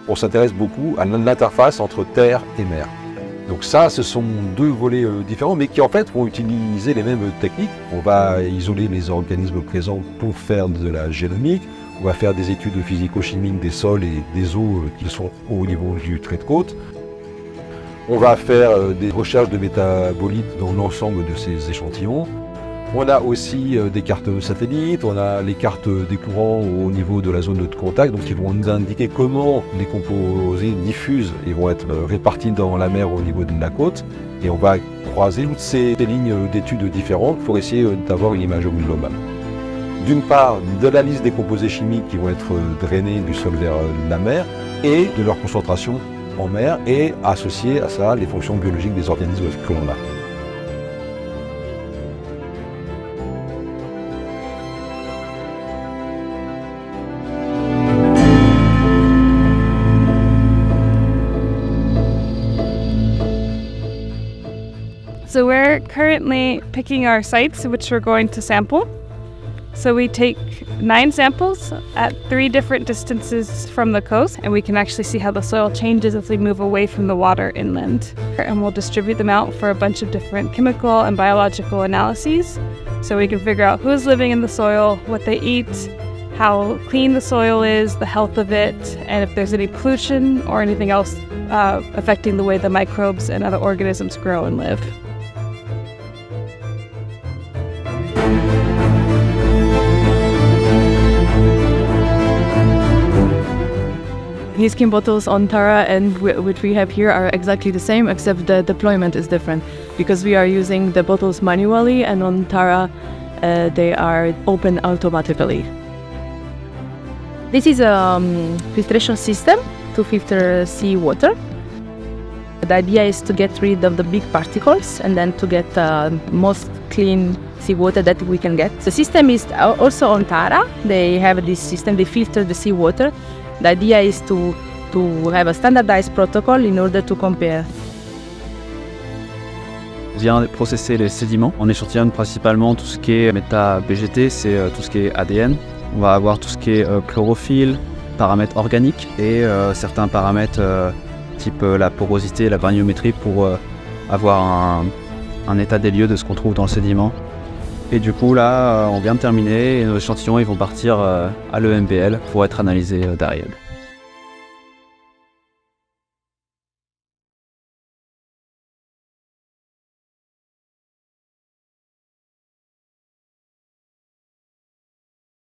on s'intéresse beaucoup à l'interface entre terre et mer. Donc ça, ce sont deux volets différents, mais qui en fait vont utiliser les mêmes techniques. On va isoler les organismes présents pour faire de la génomique. On va faire des études physico-chimiques des sols et des eaux qui sont au niveau du trait de côte. On va faire des recherches de métabolites dans l'ensemble de ces échantillons. On a aussi des cartes satellites, on a les cartes des courants au niveau de la zone de contact, donc qui vont nous indiquer comment les composés diffusent et vont être répartis dans la mer au niveau de la côte. Et on va croiser toutes ces lignes d'études différentes pour essayer d'avoir une image globale. D'une part, de la liste des composés chimiques qui vont être drainés du sol vers la mer et de leur concentration en mer et associer à ça les fonctions biologiques des organismes que l'on a. So we're currently picking our sites which we're going to sample. So we take 9 samples at 3 different distances from the coast, and we can actually see how the soil changes as we move away from the water inland. And we'll distribute them out for a bunch of different chemical and biological analyses, so we can figure out who's living in the soil, what they eat, how clean the soil is, the health of it, and if there's any pollution or anything else affecting the way the microbes and other organisms grow and live. These skin bottles on Tara and which we have here are exactly the same, except the deployment is different because we are using the bottles manually, and on Tara they are open automatically. This is a filtration system to filter seawater. The idea is to get rid of the big particles and then to get most clean seawater that we can get. The system is also on Tara. They have this system, they filter the seawater. The idea is to have a standardized protocol in order to compare. On vient processer les sédiments. On échantillonne principalement tout ce qui est méta-BGT, c'est tout ce qui est ADN. On va avoir tout ce qui est chlorophylle, paramètres organiques et certains paramètres type la porosité, la granulométrie pour avoir un état des lieux de ce qu'on trouve dans le sédiment. Et du coup là, on vient de terminer et nos échantillons ils vont partir à l'EMBL pour être analysés derrière.